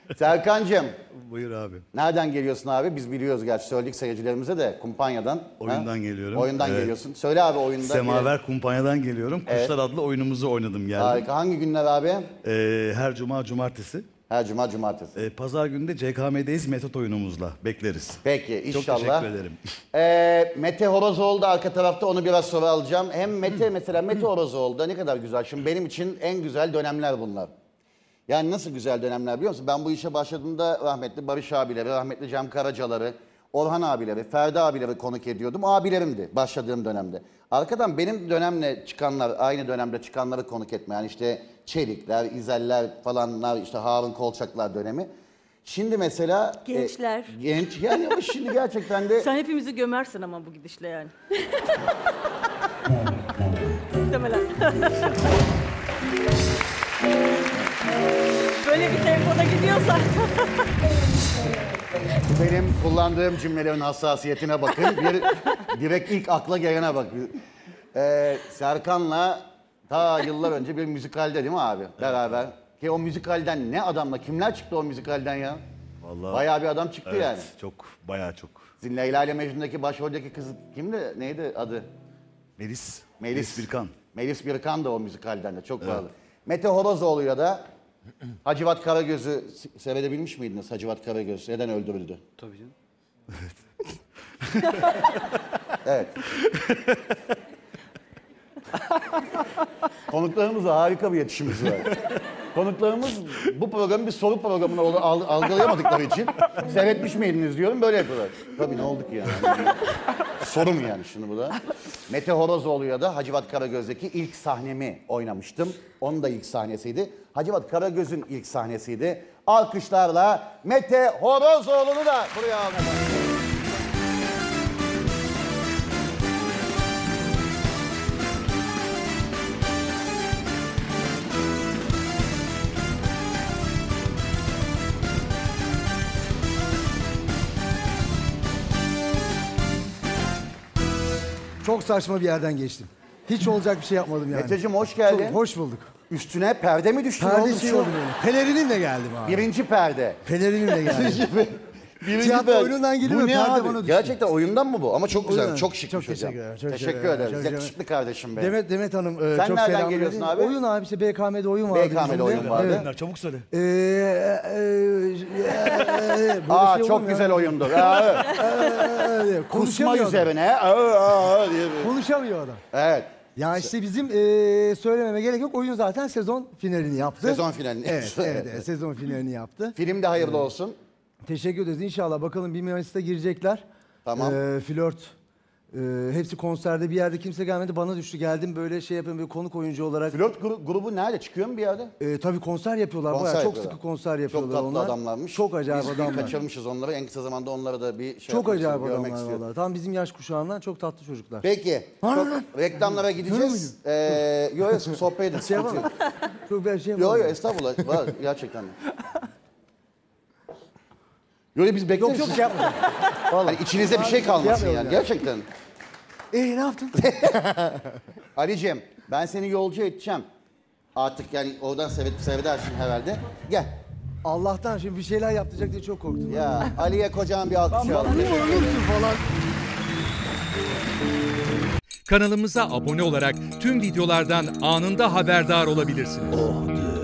Serkan'cığım. Buyur abi. Nereden geliyorsun abi? Biz biliyoruz gerçi, söyledik seyircilerimize de, kumpanyadan. Oyundan geliyorum. Oyundan geliyorsun. Söyle abi oyunda. Semaver Kumpanya'dan geliyorum. Kuşlar adlı oyunumuzu oynadım geldim. Harika. Hangi günler abi? Her cuma cumartesi. Her cuma cumartesi. Pazar günü de CKM'deyiz metot oyunumuzla. Bekleriz. Peki inşallah. Çok teşekkür ederim. Mete Horozoğlu da arka tarafta, onu biraz sonra alacağım. Hem Mete mesela Mete Horozoğlu da ne kadar güzel. Şimdi benim için en güzel dönemler bunlar. Yani nasıl güzel dönemler biliyor musun? Ben bu işe başladığımda rahmetli Barış abileri, rahmetli Cem Karacaları, Orhan abileri, Ferdi abileri konuk ediyordum. Abilerimdi başladığım dönemde. Arkadan benim dönemle çıkanlar, aynı dönemde çıkanları konuk etme. Yani işte Çelikler, İzeller falanlar, işte Harun Kolçaklar dönemi. Şimdi mesela... Gençler. Genç yani, ama şimdi gerçekten de... Sen hepimizi gömersin ama bu gidişle yani. Muhtemelen. Böyle bir tempoda gidiyorsan. Benim kullandığım cümlelerin hassasiyetine bakın. Direkt ilk akla gelene bak. Serkan'la ta yıllar önce bir müzikalde değil mi abi? Beraber. Ki o müzikalden ne adamla, kimler çıktı o müzikalden ya? Vallahi, bayağı bir adam çıktı yani. Çok, bayağı çok. Sizin Leyla ile Mecnun'daki başroldeki kız kimdi? Neydi adı? Melis Birkan. Melis Birkan da o müzikalden de çok bağlı. Mete Horozoğlu'ya da Hacivat Karagöz'ü seyredebilmiş miydiniz? Hacivat Karagöz neden öldürüldü? Tabii canım. Evet. Konuklarımızla harika bir iletişimimiz var. Konuklarımız bu programı bir soru programına algılayamadıkları için seyretmiş miydiniz diyorum, böyle yapıyorlar. Tabii ne oldu ki yani? Sorum yani şimdi bu da. Mete Horozoğlu'ya da Hacivat Karagöz'deki ilk sahnemi oynamıştım. Onun da ilk sahnesiydi. Hacivat Karagöz'ün ilk sahnesiydi. Alkışlarla Mete Horozoğlu'nu da buraya almak. Çok saçma bir yerden geçtim. Hiç olacak bir şey yapmadım yani. Meteciğim hoş geldin. Çok hoş bulduk. Üstüne perde mi düştü? Perde şey oldu böyle. Pelerinimle geldim abi. Birinci perde. Pelerinimle geldim. Birinci Tiyatro perde. oyunundan geliyor Bu ve ne perde abi? bana düştü. Gerçekten oyundan mı bu? Ama çok güzel, Oyundan. çok şıkmış Çok hocam. teşekkür ederim. Teşekkür ederiz. Yakışıklı kardeşim benim. Demet Hanım Sen çok nereden selam geliyorsun verin. abi? Oyun abi işte BKM'de oyun vardı. BKM'de oyun vardı. Evet. Çabuk söyle. Aa çok güzel oyundur. Kusma Konuşamıyor üzerine. Diye bir. Konuşamıyor adam. Evet. Ya işte bizim söylememe gerek yok. Oyun zaten sezon finalini yaptı. Sezon finalini. Evet, sezon finalini yaptı. Film de hayırlı olsun. Teşekkür ederiz. İnşallah bakalım 1 Mayıs'ta girecekler. Tamam. Flört. Hepsi konserde, bir yerde kimse gelmedi. Bana düştü, geldim böyle şey yapıyorum, böyle konuk oyuncu olarak. Flört grubu nerede? Çıkıyor mu bir yerde? Tabii konser yapıyorlar. Konser Bayağı çok yapıyorlar. sıkı konser yapıyorlar Çok tatlı onlar. adamlarmış. Çok acayip Biz adamlar. kaçırmışız onları. En kısa zamanda onlara da bir şey Çok yapmak acayip istiyorum, görmek adamlar istiyorum. vallahi. Tam bizim yaş kuşağından çok tatlı çocuklar. Peki. Reklamlara gideceğiz. Yok sohbet edin. Şey yapalım. Çok bir şey Yok yapalım. yok estağfurullah. Var gerçekten. Yok biz bekleriz. Yok şey yapmayacağım. Hani içinize bir şey kalmasın Yapmayalım yani. yani. Gerçekten. Ne yaptın? Ali'ciğim ben seni yolcu edeceğim. Artık yani oradan seyredersin herhalde. Gel. Allah'tan şimdi bir şeyler yaptıracak diye çok korktum. Ya Ali'ye kocaman bir alkış Bana aldım. ne olursun falan. Kanalımıza abone olarak tüm videolardan anında haberdar olabilirsiniz.